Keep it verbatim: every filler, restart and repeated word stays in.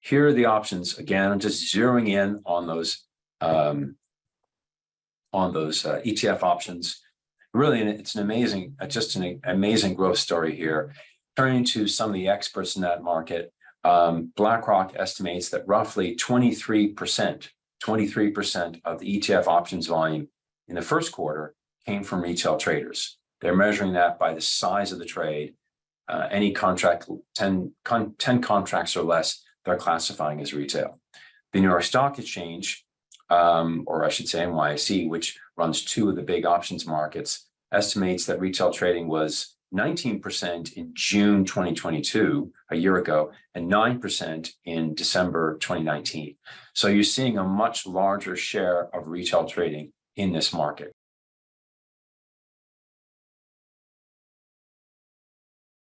here are the options. Again, I'm just zeroing in on those um, on those uh, E T F options. Really, it's an amazing, uh, just an amazing growth story here. Turning to some of the experts in that market, um, BlackRock estimates that roughly twenty-three percent, twenty-three percent of the E T F options volume in the first quarter came from retail traders. They're measuring that by the size of the trade. Uh, any contract, ten, con, ten contracts or less, they're classifying as retail. The New York Stock Exchange, um, or I should say N Y S E, which runs two of the big options markets, estimates that retail trading was nineteen percent in June twenty twenty-two, a year ago, and nine percent in December twenty nineteen. So you're seeing a much larger share of retail trading in this market.